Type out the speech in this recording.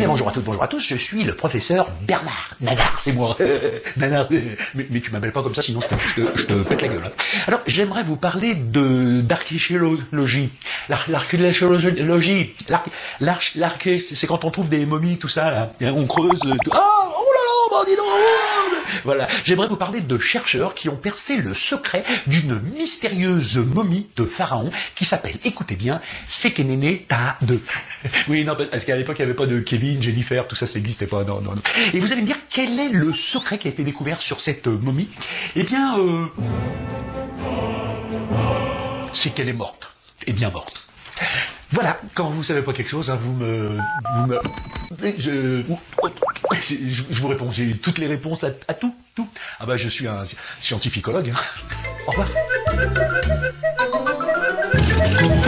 bonjour à toutes, bonjour à tous, je suis le professeur Bernard. Nanar, c'est moi. Nanar, mais tu m'appelles pas comme ça, sinon je te pète la gueule. Hein. Alors, j'aimerais vous parler d'archéologie. L'archéologie, c'est quand on trouve des momies, tout ça, là. On creuse, tout. Ah, oh là là, bah dis donc. Voilà, j'aimerais vous parler de chercheurs qui ont percé le secret d'une mystérieuse momie de pharaon qui s'appelle, écoutez bien, Sekeneneta-2. Oui, non, parce qu'à l'époque, il n'y avait pas de Kevin, Jennifer, tout ça, ça n'existait pas, non. Et vous allez me dire, quel est le secret qui a été découvert sur cette momie? Eh bien, c'est qu'elle est morte. Et bien morte. Voilà, quand vous savez pas quelque chose, hein, je vous réponds, j'ai toutes les réponses à tout. Ah bah je suis un scientificologue. Hein. Au revoir.